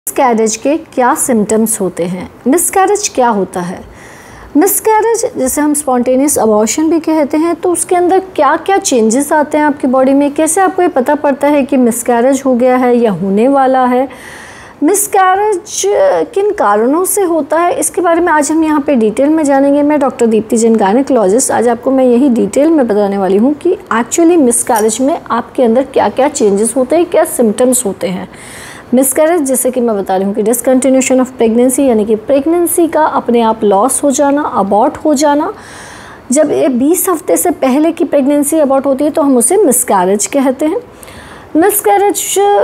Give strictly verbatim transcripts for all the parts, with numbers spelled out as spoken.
Miscarriage के क्या symptoms होते हैं? मिसकैरेज क्या होता है? मिसकैरेज जिसे हम स्पॉन्टेनियस अबॉर्शन भी कहते हैं, तो उसके अंदर क्या क्या चेंजेस आते हैं आपकी बॉडी में? कैसे आपको ये पता पड़ता है कि मिसकैरेज हो गया है या होने वाला है? मिसकैरेज किन कारणों से होता है, इसके बारे में आज हम यहाँ पे डिटेल में जानेंगे। मैं डॉक्टर दीप्ति जैन, गायनेकोलॉजिस्ट। आज आपको मैं यही डिटेल में बताने वाली हूँ कि एक्चुअली मिसकैरेज में आपके अंदर क्या क्या चेंजेस होते हैं, क्या सिम्टम्स होते हैं। मिसकैरेज जैसे कि मैं बता रही हूँ कि डिसकंटिन्यूएशन ऑफ प्रेगनेंसी, यानी कि प्रेगनेंसी का अपने आप लॉस हो जाना, अबॉर्ट हो जाना। जब ये बीस हफ्ते से पहले की प्रेगनेंसी अबॉर्ट होती है तो हम उसे मिसकैरेज कहते हैं। मिसकैरेज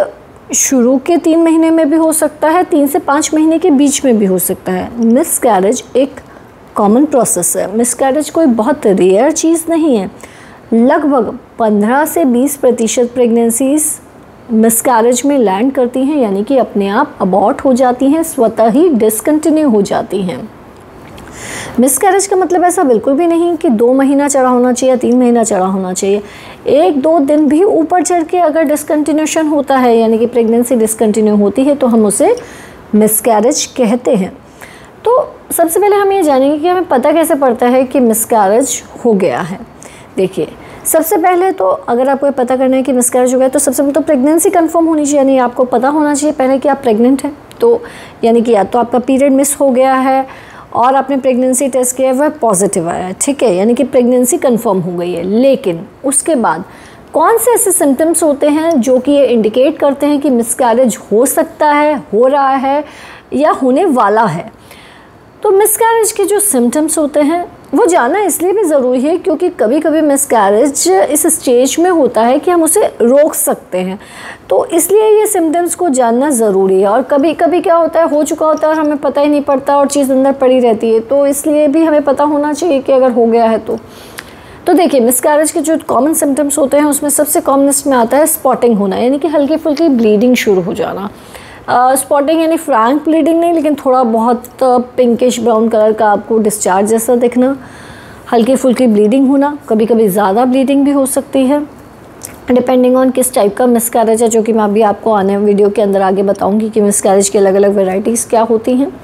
शुरू के तीन महीने में भी हो सकता है, तीन से पाँच महीने के बीच में भी हो सकता है। मिसकैरेज एक कॉमन प्रोसेस है। मिसकैरेज कोई बहुत रेयर चीज़ नहीं है। लगभग पंद्रह से बीस प्रतिशत प्रेगनेंसीज मिसकैरेज में लैंड करती हैं, यानी कि अपने आप अबॉर्ट हो जाती हैं, स्वतः ही डिसकंटिन्यू हो जाती हैं। मिसकैरेज का मतलब ऐसा बिल्कुल भी नहीं कि दो महीना चढ़ा होना चाहिए, तीन महीना चढ़ा होना चाहिए। एक दो दिन भी ऊपर चढ़ के अगर डिसकंटिन्यूएशन होता है, यानी कि प्रेगनेंसी डिसकंटिन्यू होती है, तो हम उसे मिसकैरेज कहते हैं। तो सबसे पहले हम ये जानेंगे कि हमें पता कैसे पड़ता है कि मिसकैरेज हो गया है। देखिए, सबसे पहले तो अगर आपको पता करना है कि मिसकैरेज हो गया, तो सबसे पहले तो प्रेगनेंसी कंफर्म होनी चाहिए, यानी आपको पता होना चाहिए पहले कि आप प्रेग्नेंट हैं। तो यानी कि या तो आपका पीरियड मिस हो गया है और आपने प्रेगनेंसी टेस्ट किया है, वह पॉजिटिव आया है, ठीक है, यानी कि प्रेगनेंसी कंफर्म हो गई है। लेकिन उसके बाद कौन से ऐसे सिम्टम्स होते हैं जो कि ये इंडिकेट करते हैं कि मिसकैरेज हो सकता है, हो रहा है या होने वाला है? तो मिसकैरेज के जो सिम्टम्स होते हैं वो जानना इसलिए भी ज़रूरी है क्योंकि कभी कभी मिसकैरेज इस स्टेज में होता है कि हम उसे रोक सकते हैं, तो इसलिए ये सिम्टम्स को जानना ज़रूरी है। और कभी कभी क्या होता है, हो चुका होता है और हमें पता ही नहीं पड़ता और चीज़ अंदर पड़ी रहती है, तो इसलिए भी हमें पता होना चाहिए कि अगर हो गया है तो तो देखिए, मिसकैरेज के जो कॉमन सिम्टम्स होते हैं उसमें सबसे कॉमनेस्ट में आता है स्पॉटिंग होना, यानी कि हल्की फुल्की ब्लीडिंग शुरू हो जाना। स्पॉटिंग uh, यानी फ्रैंक ब्लीडिंग नहीं, लेकिन थोड़ा बहुत पिंकिश ब्राउन कलर का आपको डिस्चार्ज जैसा दिखना, हल्की फुल्की ब्लीडिंग होना, कभी कभी ज़्यादा ब्लीडिंग भी हो सकती है डिपेंडिंग ऑन किस टाइप का मिसकैरेज है, जो कि मैं अभी आपको आने वीडियो के अंदर आगे बताऊंगी कि मिसकैरेज की अलग अलग वेराइटीज़ क्या होती हैं।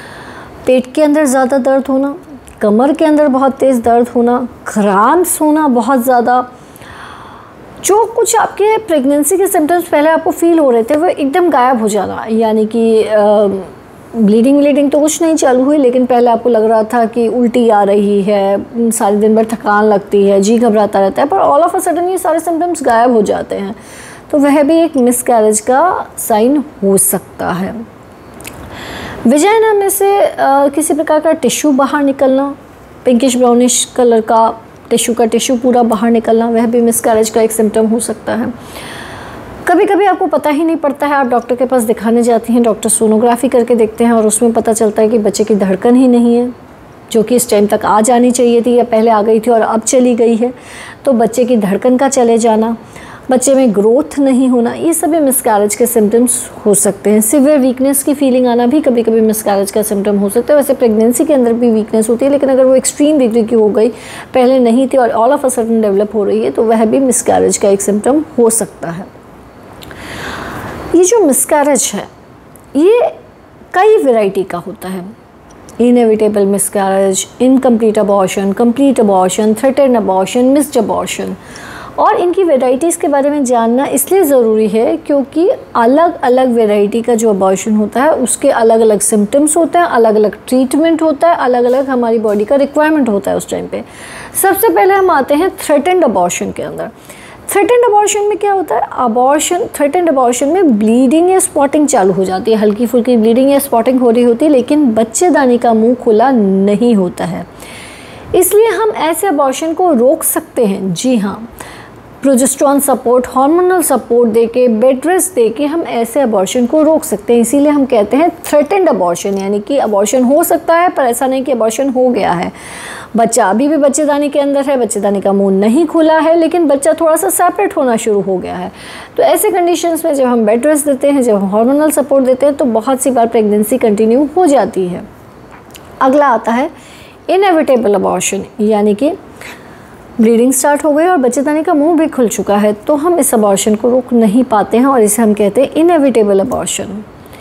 पेट के अंदर ज़्यादा दर्द होना, कमर के अंदर बहुत तेज़ दर्द होना, क्रैम्प्स होना बहुत ज़्यादा, जो कुछ आपके प्रेगनेंसी के सिम्टम्स पहले आपको फील हो रहे थे वो एकदम गायब हो जाना, यानी कि ब्लीडिंग व्लीडिंग तो कुछ नहीं चालू हुई, लेकिन पहले आपको लग रहा था कि उल्टी आ रही है, सारे दिन भर थकान लगती है, जी घबराता रहता है, पर ऑल ऑफ अ सडन ये सारे सिम्टम्स गायब हो जाते हैं, तो वह भी एक मिसकैरेज का साइन हो सकता है। विजाइना में से आ, किसी प्रकार का टिश्यू बाहर निकलना, पिंकिश ब्राउनिश कलर का टिश्यू का टिश्यू पूरा बाहर निकलना, वह भी मिसकैरेज का एक सिम्टम हो सकता है। कभी कभी आपको पता ही नहीं पड़ता है, आप डॉक्टर के पास दिखाने जाती हैं, डॉक्टर सोनोग्राफी करके देखते हैं और उसमें पता चलता है कि बच्चे की धड़कन ही नहीं है, जो कि इस टाइम तक आ जानी चाहिए थी या पहले आ गई थी और अब चली गई है। तो बच्चे की धड़कन का चले जाना, बच्चे में ग्रोथ नहीं होना, ये सभी मिसकैरेज के सिम्टम्स हो सकते हैं। सिवियर वीकनेस की फीलिंग आना भी कभी कभी मिसकैरेज का सिम्टम हो सकता है। वैसे प्रेगनेंसी के अंदर भी वीकनेस होती है, लेकिन अगर वो एक्सट्रीम डिग्री की हो गई, पहले नहीं थी और all of a sudden develop हो रही है, तो वह भी मिसकैरेज का एक सिम्टम हो सकता है। ये जो मिसकैरेज है ये कई वेराइटी का होता है। Inevitable miscarriage, incomplete abortion, complete abortion, threatened abortion, missed abortion, और इनकी वेराइटीज़ के बारे में जानना इसलिए ज़रूरी है क्योंकि अलग अलग वेराइटी का जो अबॉर्शन होता है उसके अलग अलग सिम्टम्स होते हैं, अलग अलग ट्रीटमेंट होता है, अलग अलग हमारी बॉडी का रिक्वायरमेंट होता है उस टाइम पे। सबसे पहले हम आते हैं थ्रेटेन्ड अबॉर्शन के अंदर। थ्रेटेन्ड अबॉर्शन में क्या होता है, अबॉर्शन थ्रेटेन्ड अबॉर्शन में ब्लीडिंग या स्पॉटिंग चालू हो जाती है, हल्की फुल्की ब्लीडिंग या स्पॉटिंग हो रही होती है, लेकिन बच्चेदानी का मुँह खुला नहीं होता है। इसलिए हम ऐसे अबॉर्शन को रोक सकते हैं। जी हाँ, प्रोजेस्टेरॉन सपोर्ट, हार्मोनल सपोर्ट देके, बेड रेस्ट देके हम ऐसे अबॉर्शन को रोक सकते हैं। इसीलिए हम कहते हैं थ्रेटेन्ड अबॉर्शन, यानी कि अबॉर्शन हो सकता है पर ऐसा नहीं कि अबॉर्शन हो गया है। बच्चा अभी भी बच्चेदानी के अंदर है, बच्चेदानी का मुंह नहीं खुला है, लेकिन बच्चा थोड़ा सा सेपरेट होना शुरू हो गया है। तो ऐसे कंडीशंस में जब हम बेड रेस्ट देते हैं, जब हम हार्मोनल सपोर्ट देते हैं, तो बहुत सी बार प्रेगनेंसी कंटिन्यू हो जाती है। अगला आता है इनएविटेबल अबॉर्शन, यानी कि ब्लीडिंग स्टार्ट हो गई और बच्चेदानी का मुंह भी खुल चुका है, तो हम इस अबॉर्शन को रोक नहीं पाते हैं और इसे हम कहते हैं इनएविटेबल अबॉर्शन।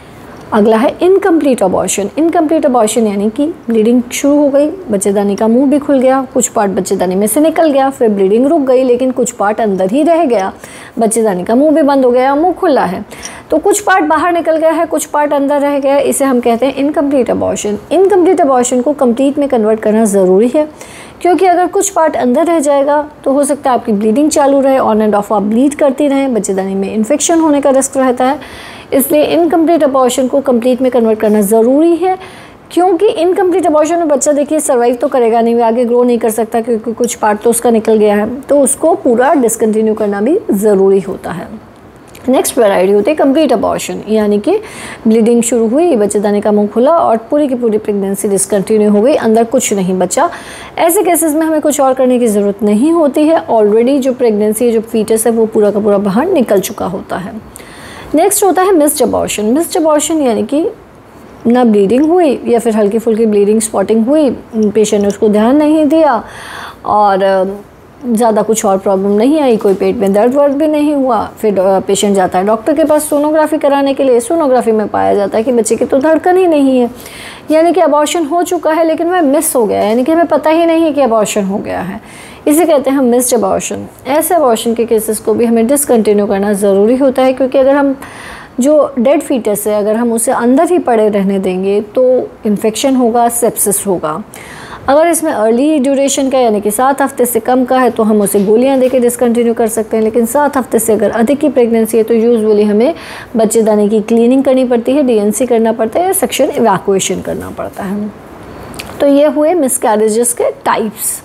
अगला है इनकम्प्लीट अबॉर्शन। इनकम्प्लीट अबॉर्शन यानी कि ब्लीडिंग शुरू हो गई, बच्चेदानी का मुंह भी खुल गया, कुछ पार्ट बच्चेदानी में से निकल गया, फिर ब्लीडिंग रुक गई लेकिन कुछ पार्ट अंदर ही रह गया, बच्चेदानी का मुंह भी बंद हो गया, मुंह खुला है, तो कुछ पार्ट बाहर निकल गया है, कुछ पार्ट अंदर रह गया, इसे हम कहते हैं इनकम्प्लीट अबॉर्शन। इनकम्प्लीट अबॉर्शन को कंप्लीट में कन्वर्ट करना ज़रूरी है, क्योंकि अगर कुछ पार्ट अंदर रह जाएगा तो हो सकता है आपकी ब्लीडिंग चालू रहे, ऑन एंड ऑफ आप ब्लीड करती रहें, बच्चेदानी में इन्फेक्शन होने का रिस्क रहता है। इसलिए इनकम्प्लीट अबॉर्शन को कंप्लीट में कन्वर्ट करना ज़रूरी है, क्योंकि इनकम्प्लीट अबॉर्शन में बच्चा देखिए सर्वाइव तो करेगा नहीं, आगे ग्रो नहीं कर सकता क्योंकि कुछ पार्ट तो उसका निकल गया है, तो उसको पूरा डिसकंटिन्यू करना भी ज़रूरी होता है। नेक्स्ट वैरायटी होती है कंप्लीट अबॉर्शन, यानी कि ब्लीडिंग शुरू हुई, बच्चेदानी का मुंह खुला और पूरी की पूरी प्रेगनेंसी डिसकंटिन्यू हो गई, अंदर कुछ नहीं बचा। ऐसे केसेस में हमें कुछ और करने की ज़रूरत नहीं होती है, ऑलरेडी जो प्रेगनेंसी जो फीटस है वो पूरा का पूरा बाहर निकल चुका होता है। नेक्स्ट होता है मिस्ड अबॉर्शन। मिस्ड अबॉर्शन यानी कि ना ब्लीडिंग हुई या फिर हल्की फुल्की ब्लीडिंग स्पॉटिंग हुई, पेशेंट ने उसको ध्यान नहीं दिया और ज़्यादा कुछ और प्रॉब्लम नहीं आई, कोई पेट में दर्द वर्द भी नहीं हुआ, फिर पेशेंट जाता है डॉक्टर के पास सोनोग्राफी कराने के लिए। सोनोग्राफी में पाया जाता है कि बच्चे की तो धड़कन ही नहीं है, यानी कि अबॉर्शन हो चुका है लेकिन वह मिस हो गया, यानी कि हमें पता ही नहीं है कि अबॉर्शन हो गया है, इसे कहते हैं हम मिस्ड अबॉर्शन। ऐसे अबॉर्शन के केसेस को भी हमें डिसकंटिन्यू करना ज़रूरी होता है, क्योंकि अगर हम जो डेड फीटस है अगर हम उसे अंदर ही पड़े रहने देंगे तो इन्फेक्शन होगा, सेप्सिस होगा। अगर इसमें अर्ली ड्यूरेशन का यानी कि सात हफ्ते से कम का है तो हम उसे गोलियां देके डिसकंटिन्यू कर सकते हैं, लेकिन सात हफ्ते से अगर अधिक की प्रेगनेंसी है तो यूजुअली हमें बच्चेदानी की क्लीनिंग करनी पड़ती है, डीएनसी करना पड़ता है या सेक्शन इवैक्यूएशन करना पड़ता है। तो ये हुए मिसकैरेजेस के टाइप्स।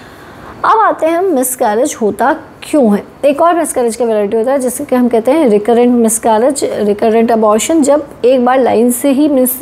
अब आते हैं हम मिसकैरेज होता क्यों है। एक और मिसकैरेज का वैरायटी होता है जिसे कि हम कहते हैं रिकरेंट मिसकैरेज, रिकरेंट अबॉर्शन। जब एक बार लाइन से ही मिस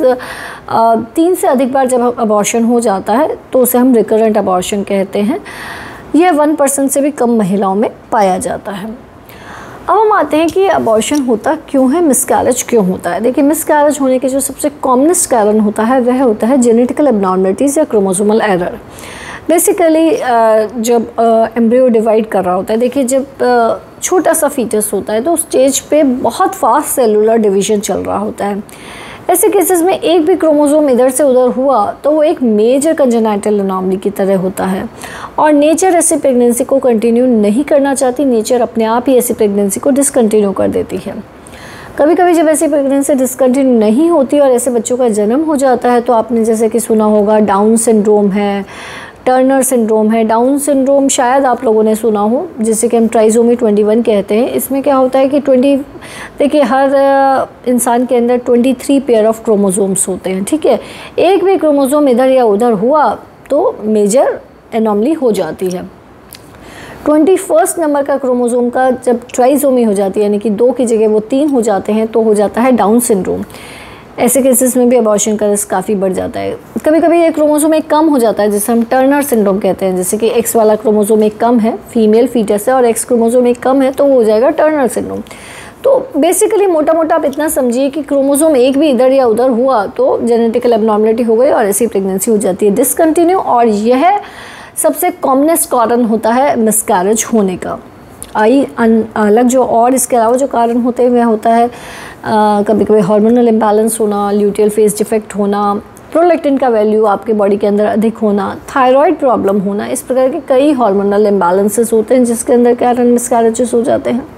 तीन से अधिक बार जब अबॉर्शन हो जाता है तो उसे हम रिकरेंट अबॉर्शन कहते हैं। यह वन परसेंट से भी कम महिलाओं में पाया जाता है। अब हम आते हैं कि अबॉर्शन होता क्यों है, मिसकैरेज क्यों होता है। देखिए, मिसकैरेज होने के जो सबसे कॉमनेस्ट कारण होता है वह होता है जेनेटिकल एबनॉर्मलिटीज़ या क्रोमोसोमल एरर। बेसिकली जब एम्ब्रियो डिवाइड कर रहा होता है, देखिए जब छोटा सा फीटस होता है तो उस स्टेज पे बहुत फास्ट सेलुलर डिवीजन चल रहा होता है। ऐसे केसेस में एक भी क्रोमोसोम इधर से उधर हुआ तो वो एक मेजर कंजेनाइटल एनॉमली की तरह होता है, और नेचर ऐसी प्रेगनेंसी को कंटिन्यू नहीं करना चाहती, नेचर अपने आप ही ऐसी प्रेगनेंसी को डिसकंटिन्यू कर देती है। कभी कभी जब ऐसी प्रेगनेंसी डिसकंटिन्यू नहीं होती और ऐसे बच्चों का जन्म हो जाता है तो आपने जैसे कि सुना होगा डाउन सिंड्रोम है, टर्नर सिंड्रोम है। डाउन सिंड्रोम शायद आप लोगों ने सुना हो, जिसे कि हम ट्राइसोमी इक्कीस कहते हैं। इसमें क्या होता है कि ट्वेंटी देखिए हर इंसान के अंदर तेईस पेयर ऑफ क्रोमोसोम्स होते हैं, ठीक है। एक भी क्रोमोसोम इधर या उधर हुआ तो मेजर एनॉमली हो जाती है। ट्वेंटी फर्स्ट नंबर का क्रोमोसोम का जब ट्राइसोमी हो जाती है, यानी कि दो की जगह वो तीन हो जाते हैं, तो हो जाता है डाउन सिंड्रोम। ऐसे केसेस में भी अबॉर्शन का रिस्क काफ़ी बढ़ जाता है। कभी कभी एक क्रोमोसोम एक कम हो जाता है जिसे हम टर्नर सिंड्रोम कहते हैं, जैसे कि एक्स वाला क्रोमोसोम एक कम है, फीमेल फीटस है, और एक्स क्रोमोसोम एक कम है तो वो हो जाएगा टर्नर सिंड्रोम। तो बेसिकली मोटा मोटा आप इतना समझिए कि क्रोमोसोम एक भी इधर या उधर हुआ तो जेनेटिकल एबनॉर्मलिटी हो गई और ऐसी प्रेगनेंसी हो जाती है डिसकंटिन्यू, और यह सबसे कॉमनेस्ट कारण होता है मिसकैरेज होने का। आई अलग जो और इसके अलावा जो कारण होते हैं वह होता है आ, कभी कभी हार्मोनल इम्बैलेंस होना, ल्यूटियल फेस डिफेक्ट होना, प्रोलैक्टिन का वैल्यू आपके बॉडी के अंदर अधिक होना, थायराइड प्रॉब्लम होना। इस प्रकार के कई हार्मोनल इम्बैलेंसेस होते हैं जिसके अंदर कारण मिसकैरेजेस हो जाते हैं।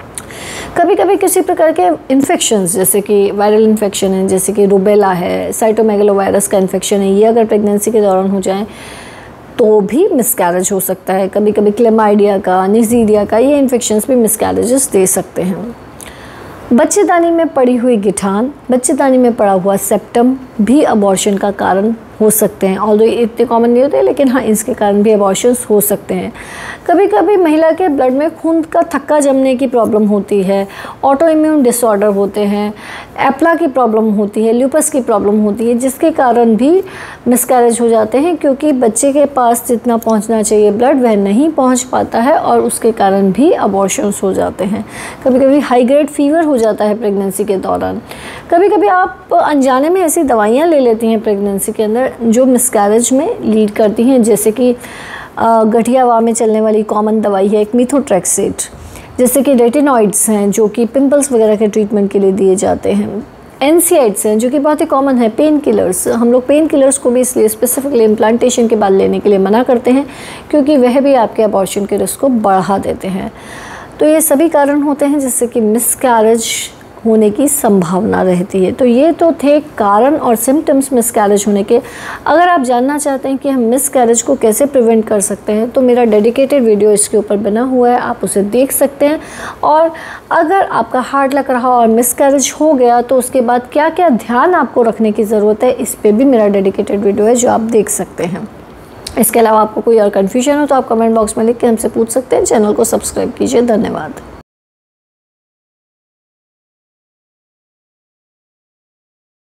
कभी कभी किसी प्रकार के इन्फेक्शंस जैसे कि वायरल इन्फेक्शन है, जैसे कि रूबेला है, साइटोमेगलोवायरस का इन्फेक्शन है, ये अगर प्रेगनेंसी के दौरान हो जाए तो भी मिसकैरेज हो सकता है। कभी कभी क्लेमाइडिया का, निजीरिया का, ये इन्फेक्शंस भी मिसकैरेजेस दे सकते हैं। बच्चेदानी में पड़ी हुई गिठान, बच्चेदानी में पड़ा हुआ सेप्टम भी अबॉर्शन का कारण हो सकते हैं। ऑल्दो इतने कॉमन नहीं होते, लेकिन हाँ इसके कारण भी अबॉर्शंस हो सकते हैं। कभी कभी महिला के ब्लड में खून का थक्का जमने की प्रॉब्लम होती है, ऑटो इम्यून डिसऑर्डर होते हैं, एप्ला की प्रॉब्लम होती है, ल्यूपस की प्रॉब्लम होती है, जिसके कारण भी मिसकैरेज हो जाते हैं, क्योंकि बच्चे के पास जितना पहुँचना चाहिए ब्लड वह नहीं पहुँच पाता है और उसके कारण भी अबॉर्शंस हो जाते हैं। कभी कभी हाई ग्रेड फीवर हो जाता है प्रेगनेंसी के दौरान। कभी कभी आप अनजाने में ऐसी दवाइयाँ ले लेती हैं प्रेगनेंसी के अंदर जो मिसकैरेज में लीड करती हैं, जैसे कि गठिया हवा में चलने वाली कॉमन दवाई है एक मिथोट्रेक्सेट, जैसे कि रेटिनॉइड्स हैं जो कि पिंपल्स वगैरह के ट्रीटमेंट के लिए दिए जाते हैं। एनसीआइड्स हैं जो कि बहुत ही कॉमन है, पेन किलर्स, हम लोग पेन किलर्स को भी इसलिए स्पेसिफिकली इम्प्लांटेशन के बाद लेने के लिए मना करते हैं क्योंकि वह भी आपके अबॉर्शन के रिस्क को बढ़ा देते हैं। तो ये सभी कारण होते हैं जिससे कि मिसकैरेज होने की संभावना रहती है। तो ये तो थे कारण और सिम्टम्स मिसकैरेज होने के। अगर आप जानना चाहते हैं कि हम मिसकैरेज को कैसे प्रिवेंट कर सकते हैं तो मेरा डेडिकेटेड वीडियो इसके ऊपर बना हुआ है, आप उसे देख सकते हैं। और अगर आपका हार्ड लग रहा और मिसकैरेज हो गया तो उसके बाद क्या क्या ध्यान आपको रखने की ज़रूरत है, इस पर भी मेरा डेडिकेटेड वीडियो है जो आप देख सकते हैं। इसके अलावा आपको कोई और कन्फ्यूजन हो तो आप कमेंट बॉक्स में लिख के हमसे पूछ सकते हैं। चैनल को सब्सक्राइब कीजिए। धन्यवाद।